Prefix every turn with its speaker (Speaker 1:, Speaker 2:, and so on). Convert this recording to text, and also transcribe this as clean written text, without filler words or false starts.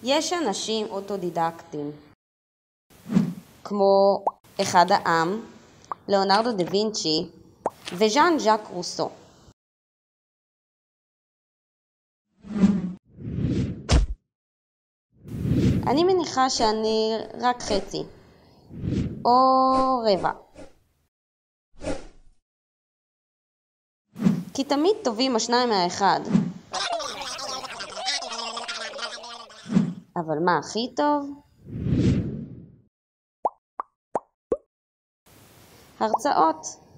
Speaker 1: יש אנשים אוטודידקטים, כמו אחד העם, ליאונרדו דה וינצ'י וז'אן ז'אק רוסו. אני מניחה שאני רק חצי, או רבע. כי תמיד טובים השניים מהאחד. אבל מה הכי טוב? הרצאות.